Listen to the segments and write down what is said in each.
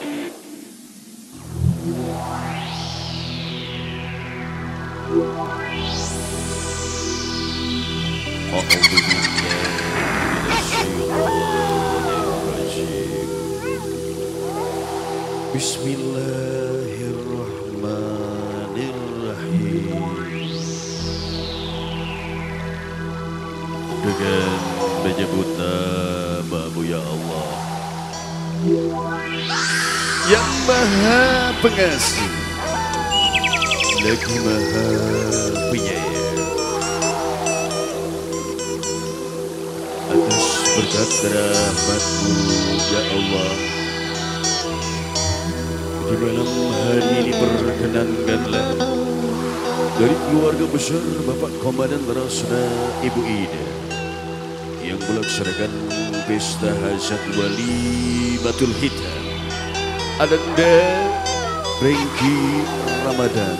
Bismillahirrahmanirrahim. Dengan menyebut nama-Mu ya Allah, yang Maha Pengasih lagi Maha Penyayang. Atas berkat rahmat-Mu ya Allah, di malam hari ini perkenankanlah dari keluarga besar Bapak Komandan Rasuna Ibu Ida yang melaksanakan pesta hajat Walimatul Hitam Ananda Rengki Ramadan.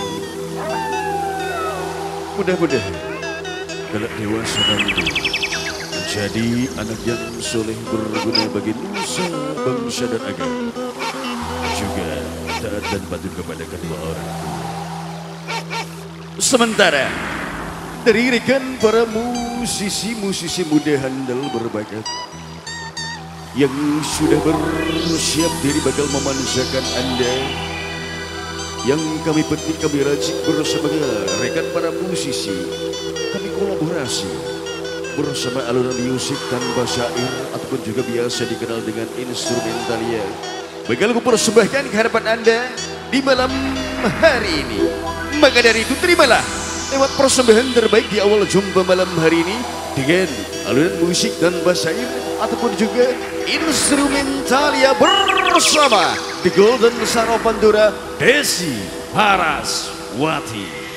Mudah-mudahan kelak dewasa nanti menjadi anak yang soleh berguna bagi nusa, bangsa dan agama, juga taat dan patuh kepada kedua orang tua. Sementara dari rekan para musisi muda handal berbakat yang sudah bersiap diri bakal memanjakan Anda, yang kami petik, kami racik bersama rekan para musisi, kami kolaborasi bersama alunan musik tanpa syair ataupun juga biasa dikenal dengan instrumentalia, bakal kupersembahkan ke hadapan Anda di malam hari ini. Maka dari itu terimalah lewat persembahan terbaik di awal jumpa malam hari ini dengan alunan musik tanpa syair ataupun juga instrumentalia bersama The Golden Saropandura Desi Paraswati.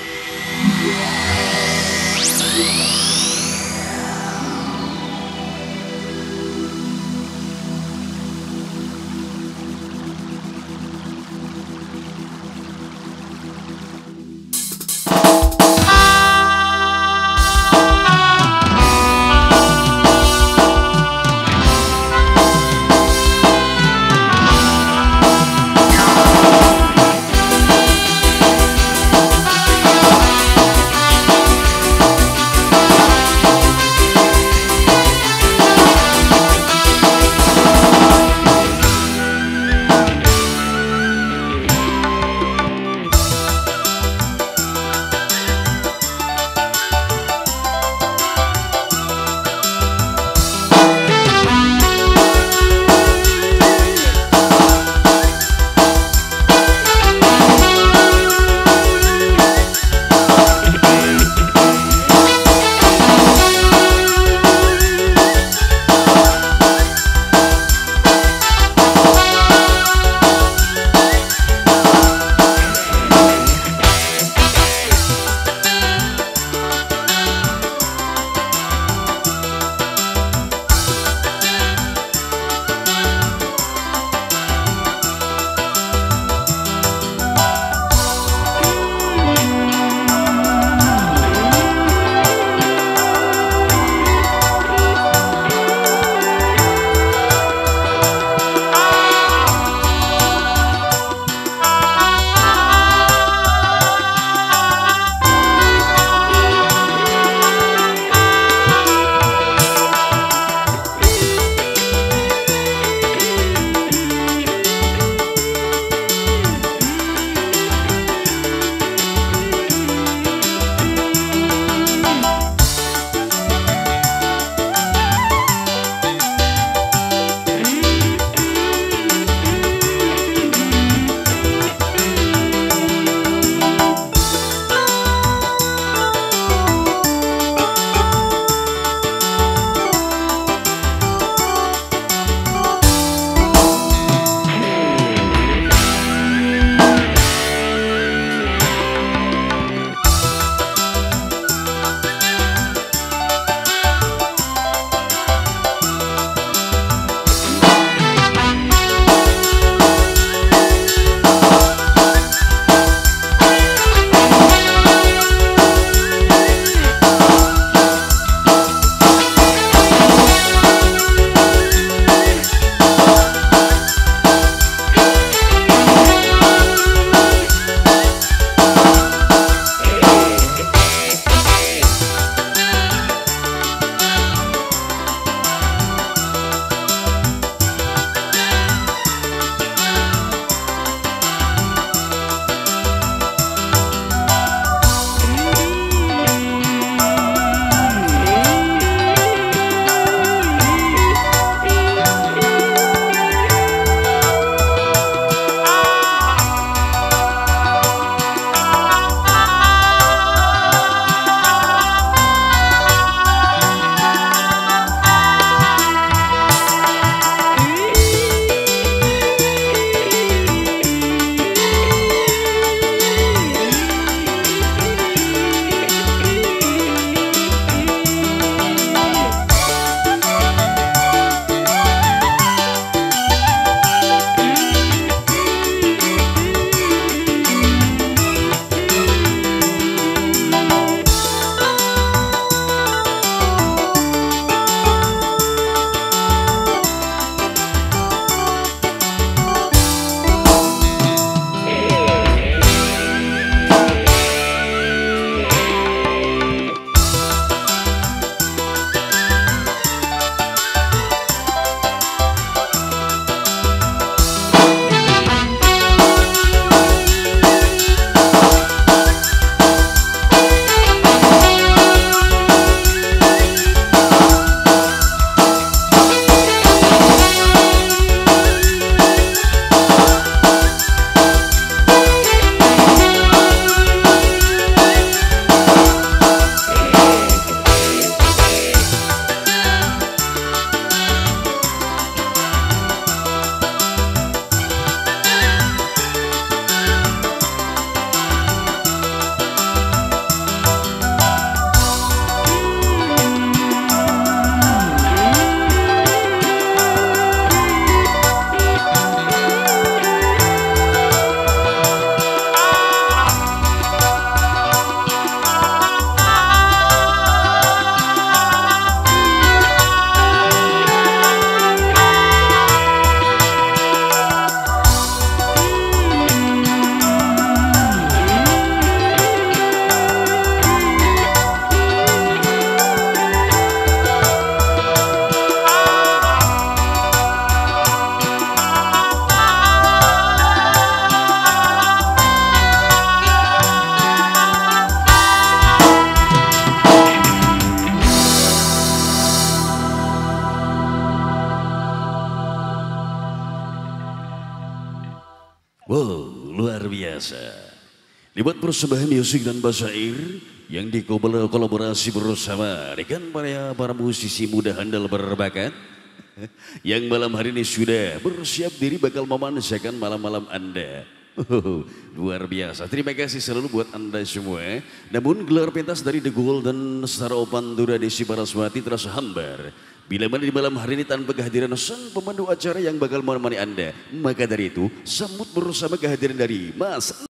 Wow, luar biasa. Dibuat persembahan musik dan basair yang dikolaborasi bersama rekan para musisi muda handal berbakat yang malam hari ini sudah bersiap diri bakal memanjakan malam-malam Anda. Luar biasa. Terima kasih selalu buat Anda semua. Namun gelar pentas dari The Golden Star Open Dura Desi Paraswati terasa hambar bila mana di malam hari ini tanpa kehadiran sang pemandu acara yang bakal menemani Anda. Maka dari itu sambut bersama kehadiran dari Mas